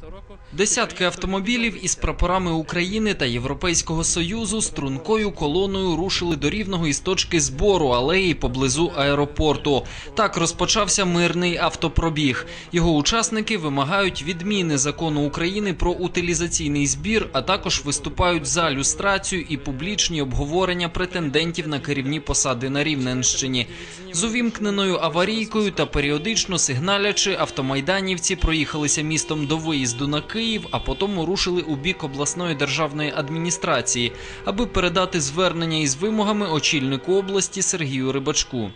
Десятки автомобілів із прапорами України та Європейського Союзу стрункою колоною рушили до Рівного із точки збору алеї поблизу аеропорту. Так розпочався мирний автопробіг. Його учасники вимагають відміни закону України про утилізаційний збір, а також виступають за люстрацію і публічні обговорення претендентів на керівні посади на Рівненщині. З увімкненою аварійкою та періодично сигналячи, автомайданівці проїхалися містом до виїзду на Київ, а потім рушили у бік обласної державної адміністрації, аби передати звернення із вимогами очільнику області Сергію Рибачку.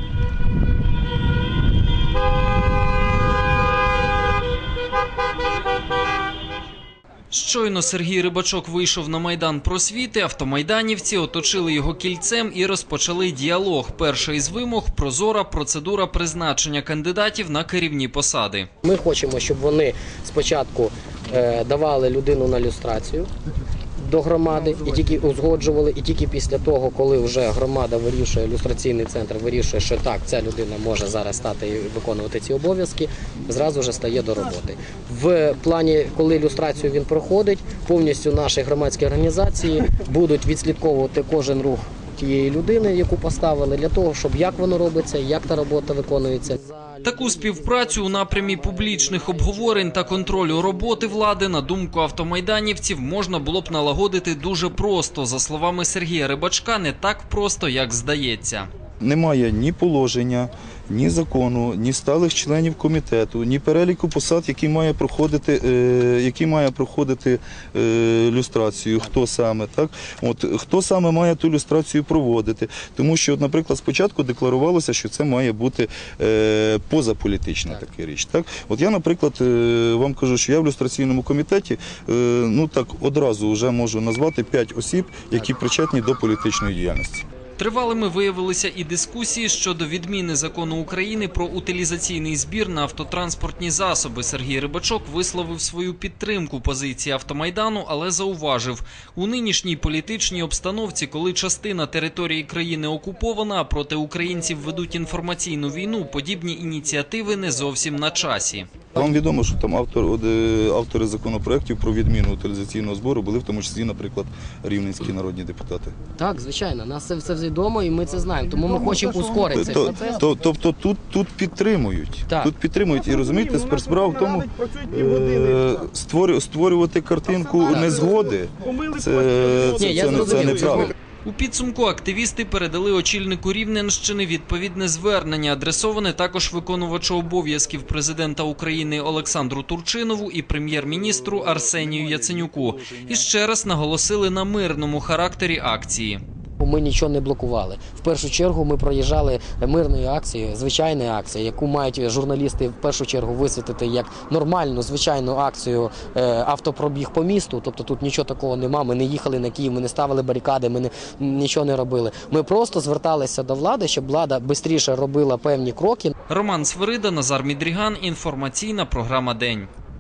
Щойно Сергій Рибачок вийшов на Майдан Просвіти, автомайданівці оточили його кільцем і розпочали діалог. Перша із вимог – прозора процедура призначення кандидатів на керівні посади. Ми хочемо, щоб вони спочатку давали людину на люстрацію до громади і тільки узгоджували, і тільки після того, коли вже громада вирішує, люстраційний центр вирішує, що так, ця людина може зараз стати і виконувати ці обов'язки, зразу ж стає до роботи. В плані, коли люстрацію він проходить, повністю наші громадські організації будуть відслідковувати кожен рух тієї людини, яку поставили, для того, щоб як воно робиться, як та робота виконується. Таку співпрацю у напрямі публічних обговорень та контролю роботи влади, на думку автомайданівців, можна було б налагодити дуже просто. За словами Сергія Рибачка, не так просто, як здається. Немає ні положення, ні закону, ні сталих членів комітету, ні переліку посад, який має проходити люстрацію, хто саме, так? Хто саме має ту люстрацію проводити. Тому що, наприклад, спочатку декларувалося, що це має бути позаполітична така річ. Так? Я, наприклад, вам кажу, що я в люстраційному комітеті одразу вже можу назвати 5 осіб, які причетні до політичної діяльності. Тривалими виявилися і дискусії щодо відміни закону України про утилізаційний збір на автотранспортні засоби. Сергій Рибачок висловив свою підтримку позиції автомайдану, але зауважив, у нинішній політичній обстановці, коли частина території країни окупована, а проти українців ведуть інформаційну війну, подібні ініціативи не зовсім на часі. Вам відомо, що там автори законопроєктів про відміну утилізаційного збору були в тому числі, наприклад, рівненські народні депутати? Так, звичайно, нас це все відомо і ми це знаємо, тому ми хочемо ускорити цей процес. Тобто тут підтримують. Тут підтримують і, розумієте, справа в тому, створювати картинку незгоди, це неправильно. У підсумку активісти передали очільнику Рівненщини відповідне звернення, адресоване також виконувачу обов'язків президента України Олександру Турчинову і прем'єр-міністру Арсенію Яценюку. І ще раз наголосили на мирному характері акції. Ми нічого не блокували. В першу чергу ми проїжджали мирною акцією, звичайною акцією, яку мають журналісти в першу чергу висвітлити як нормальну, звичайну акцію автопробіг по місту. Тобто тут нічого такого нема, ми не їхали на Київ, ми не ставили барикади, ми нічого не робили. Ми просто зверталися до влади, щоб влада швидше робила певні кроки. Роман Свирида, Назар Мідріган, інформаційна програма «День».